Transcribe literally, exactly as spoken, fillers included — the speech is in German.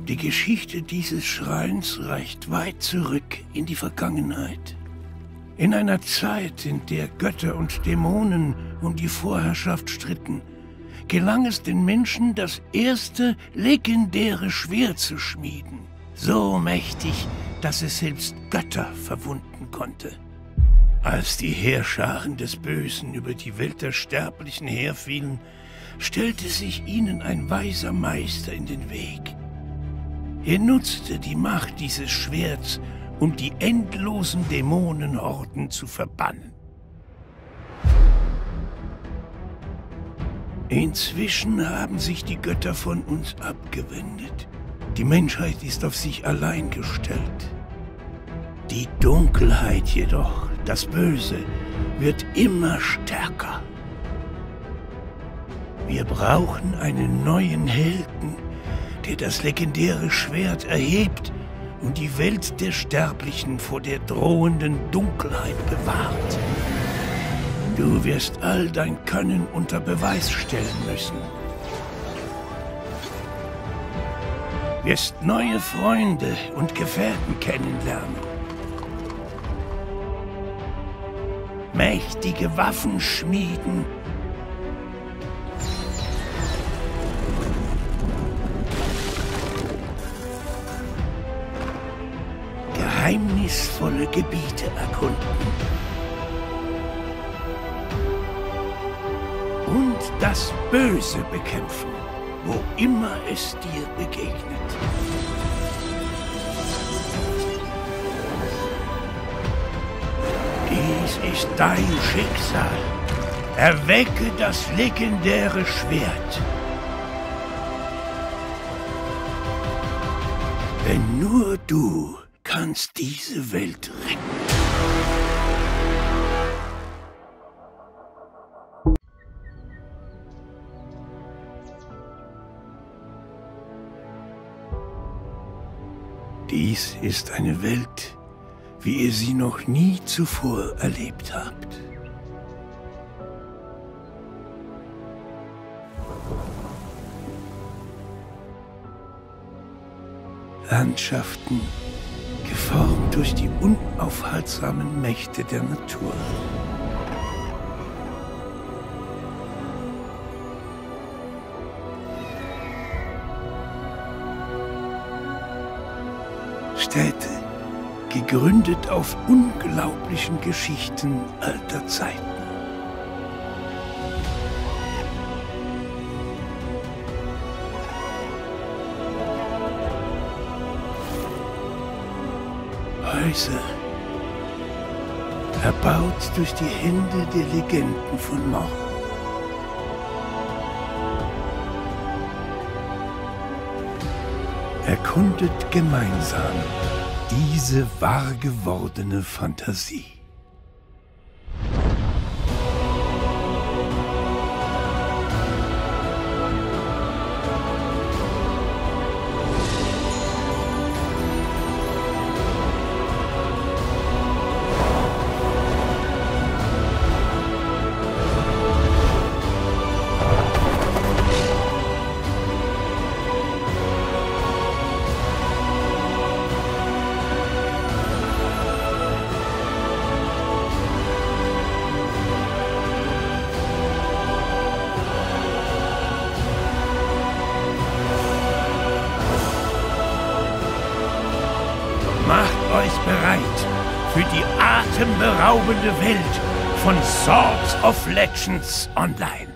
Die Geschichte dieses Schreins reicht weit zurück in die Vergangenheit. In einer Zeit, in der Götter und Dämonen um die Vorherrschaft stritten, gelang es den Menschen, das erste legendäre Schwert zu schmieden. So mächtig, dass es selbst Götter verwunden konnte. Als die Heerscharen des Bösen über die Welt der Sterblichen herfielen, stellte sich ihnen ein weiser Meister in den Weg. Er nutzte die Macht dieses Schwerts, um die endlosen Dämonenhorden zu verbannen. Inzwischen haben sich die Götter von uns abgewendet. Die Menschheit ist auf sich allein gestellt. Die Dunkelheit jedoch, das Böse, wird immer stärker. Wir brauchen einen neuen Helden, der das legendäre Schwert erhebt und die Welt der Sterblichen vor der drohenden Dunkelheit bewahrt. Du wirst all dein Können unter Beweis stellen müssen. Wirst neue Freunde und Gefährten kennenlernen. Mächtige Waffen schmieden. Geheimnisvolle Gebiete erkunden. Und das Böse bekämpfen, wo immer es dir begegnet. Dies ist dein Schicksal. Erwecke das legendäre Schwert. Denn nur du kannst diese Welt retten. Dies ist eine Welt, wie ihr sie noch nie zuvor erlebt habt. Landschaften, geformt durch die unaufhaltsamen Mächte der Natur. Städte, gegründet auf unglaublichen Geschichten alter Zeiten. Häuser, erbaut durch die Hände der Legenden von Morn. Erkundet gemeinsam diese wahr gewordene Fantasie. Macht euch bereit für die atemberaubende Welt von Swords of Legends Online.